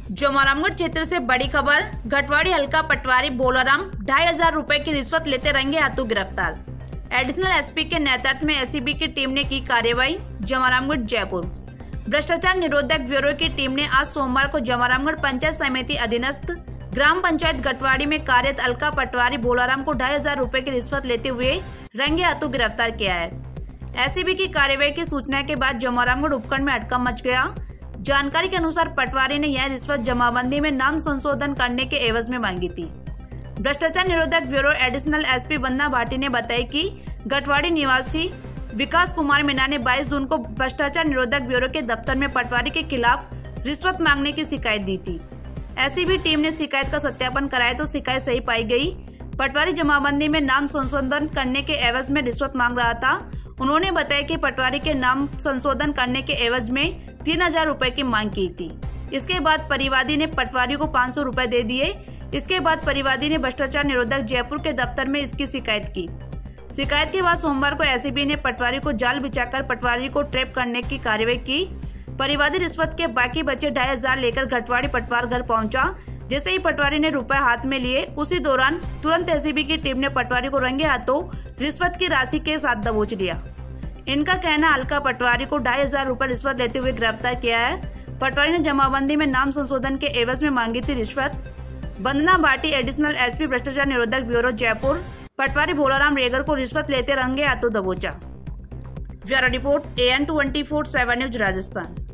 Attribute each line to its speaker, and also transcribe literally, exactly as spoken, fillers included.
Speaker 1: जमारामगढ़ क्षेत्र से बड़ी खबर। घटवाड़ी हल्का पटवारी बोलाराम ढाई हजार रुपए की रिश्वत लेते रंगे हाथों गिरफ्तार। एडिशनल एसपी के नेतृत्व में एसीबी की टीम ने की कार्रवाई। जमारामगढ़ जयपुर भ्रष्टाचार निरोधक ब्यूरो की टीम ने आज सोमवार को जमारामगढ़ पंचायत समिति अधीनस्थ ग्राम पंचायत घटवाड़ी में कार्यरत अलका पटवारी बोलाराम को ढाई हजार रुपए की रिश्वत लेते हुए रंगे हाथों गिरफ्तार किया है। एसीबी की कार्रवाई की सूचना के बाद जमारामगढ़ उपखंड में हड़कंप मच गया। जानकारी के अनुसार पटवारी ने यह रिश्वत जमाबंदी में नाम संशोधन करने के एवज में मांगी थी। भ्रष्टाचार निरोधक ब्यूरो एडिशनल एसपी बंदा भाटी ने बताया कि घटवाड़ी निवासी विकास कुमार मीना ने बाईस जून को भ्रष्टाचार निरोधक ब्यूरो के दफ्तर में पटवारी के खिलाफ रिश्वत मांगने की शिकायत दी थी। एसीबी टीम ने शिकायत का सत्यापन कराया तो शिकायत सही पाई गई। पटवारी जमाबंदी में नाम संशोधन करने के एवज में रिश्वत मांग रहा था। उन्होंने बताया कि पटवारी के नाम संशोधन करने के एवज में तीन हजार रुपए की मांग की थी। इसके बाद परिवादी ने पटवारी को पाँच सौ रुपए दे दिए। इसके बाद परिवादी ने भ्रष्टाचार निरोधक जयपुर के दफ्तर में इसकी शिकायत की। शिकायत के बाद सोमवार को एसीबी ने पटवारी को जाल बिछाकर पटवारी को ट्रैप करने की कार्रवाई की। परिवादी रिश्वत के बाकी बचे ढाई हजार लेकर घटवाड़ी पटवार घर पहुंचा। जैसे ही पटवारी ने रुपए हाथ में लिए उसी दौरान तुरंत एसीबी की टीम ने पटवारी को रंगे हाथों रिश्वत की राशि के साथ दबोच लिया। इनका कहना अलका पटवारी को ढाई हजार रुपये रिश्वत लेते हुए गिरफ्तार किया है। पटवारी ने जमाबंदी में नाम संशोधन के एवज में मांगी थी रिश्वत। वंदना भाटी एडिशनल एसपी भ्रष्टाचार निरोधक ब्यूरो जयपुर पटवारी बोलाराम रेगर को रिश्वत लेते रंगे हाथों दबोचा। Bureau report A N twenty four seven news Rajasthan.